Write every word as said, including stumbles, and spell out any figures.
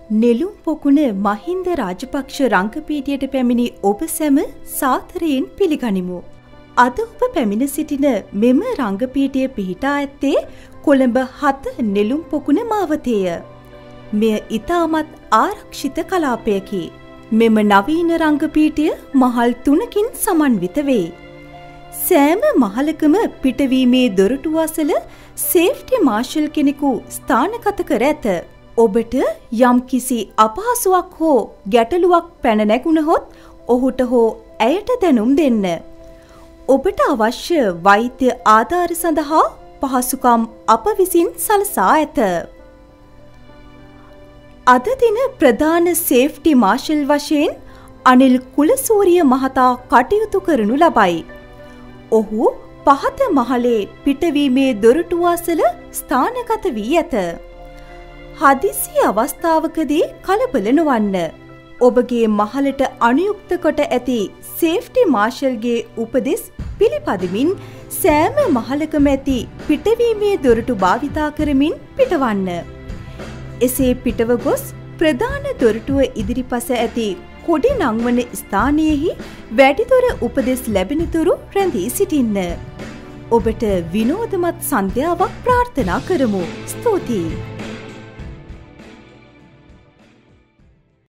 නෙළුම් පොකුණ මහින්ද රාජපක්ෂ රංගපීටියට පැමිණි ඔබ සැම සාදරයෙන් පිළිගනිමු. අද ඔබ පැමිණ සිටින මෙම රංගපීටිය පිහිටා ඇත්තේ කොළඹ හත නෙළුම් පොකුණ මාවතේය. මෙය ඉතාමත් ආරක්ෂිත කලාපයකි. මෙම නවීන රංගපීටිය මහල් තුනකින් සමන්විත වේ. සෑම මහලකම පිටවීමේ දොරටුව අසල සේෆ්ටි මාර්ෂල් කෙනෙකු ස්ථානගත කර ඇත. ඔබට යම් කිසි අපහසුවක් හෝ ගැටලුවක් පැන නැගුණහොත් ඔහුට හෝ ඇයට දැනුම් දෙන්න. ඔබට අවශ්‍ය වෛද්‍ය ආධාර සඳහා පහසුකම් අප විසින් සලසා ඇත. අද දින ප්‍රධාන සේෆ්ටි මාර්ෂල් වශයෙන් අනිල් කුලසූරිය මහතා කටයුතු කරනු ලබයි. ඔහු පහත මහලේ පිටවීමේ දොරටුව අසල ස්ථානගත වී ඇත. හදිසි අවස්ථාවකදී කලබල නොවන්න. ඔබගේ මහලට අනුයුක්ත කොට ඇති සේෆ්ටි මාර්ෂල්ගේ උපදෙස් පිළිපදමින් සෑම මහලකම ඇති පිටවීමේ දොරටු භාවිතා කරමින් පිටවන්න. එසේ පිටව ගොස් ප්‍රධාන දොරටුව ඉදිරිපස ඇති කොඩි නංවන ස්ථානයෙහි වැඩිදුර උපදෙස් ලැබෙනතුරු රැඳී සිටින්න. ඔබට විනෝදමත් සන්ධ්‍යාවක් ප්‍රාර්ථනා කරමු. ස්තුතියි.